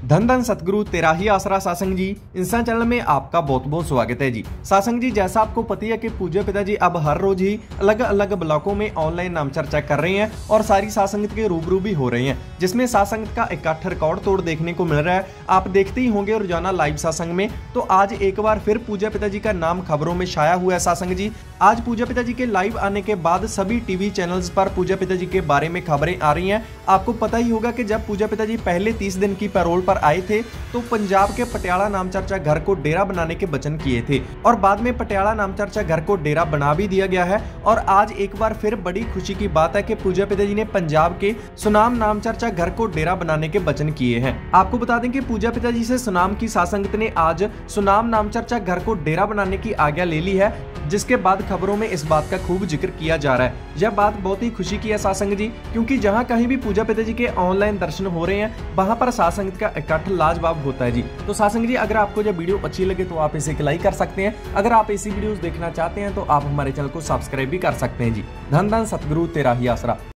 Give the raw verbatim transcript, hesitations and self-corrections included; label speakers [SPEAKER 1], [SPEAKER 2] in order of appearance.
[SPEAKER 1] धन धन सतगुरु तेरा ही आसरा सासंग जी इंस्टा चैनल में आपका बहुत बहुत स्वागत है जी। सासंग जी, जैसा आपको पता है कि पूज्य पिताजी अब हर रोज ही अलग अलग ब्लॉकों में ऑनलाइन नाम चर्चा कर रहे हैं और सारी सासंगत के रूबरू भी हो रहे हैं, जिसमें सासंगत का इकट्ठ रिकॉर्ड तोड़ देखने को मिल रहा है। आप देखते ही होंगे रोजाना लाइव सासंग में। तो आज एक बार फिर पूज्य पिताजी का नाम खबरों में छाया हुआ है सासंग जी। आज पूज्य पिताजी के लाइव आने के बाद सभी टीवी चैनल्स पर पूज्य पिताजी के बारे में खबरें आ रही हैं। आपको पता ही होगा कि जब पूज्य पिताजी पहले तीस दिन की पैरोल पर आए थे तो पंजाब के पटियाला नाम चर्चा घर को डेरा बनाने के वचन किए थे और बाद में पटियाला नाम चर्चा घर को डेरा बना भी दिया गया है। और आज एक बार फिर बड़ी खुशी की बात है कि पूज्य पिताजी ने पंजाब के सुनाम नाम चर्चा घर को डेरा बनाने के वचन किए हैं। आपको बता दें कि पूज्य पिताजी से सुनाम की सासंगत ने आज सुनाम नाम चर्चा घर को डेरा बनाने की आज्ञा ले ली है, जिसके बाद खबरों में इस बात का खूब जिक्र किया जा रहा है। यह बात बहुत ही खुशी की है सासंग जी, क्योंकि जहां कहीं भी पूज्य पिताजी के ऑनलाइन दर्शन हो रहे हैं वहां पर सासंगत का इकट्ठ लाजवाब होता है जी। तो सासंग जी, अगर आपको यह वीडियो अच्छी लगे तो आप इसे लाइक कर सकते हैं। अगर आप ऐसी वीडियोस देखना चाहते हैं तो आप हमारे चैनल को सब्सक्राइब भी कर सकते हैं जी। धन धन सतगुरु तेरा ही आसरा।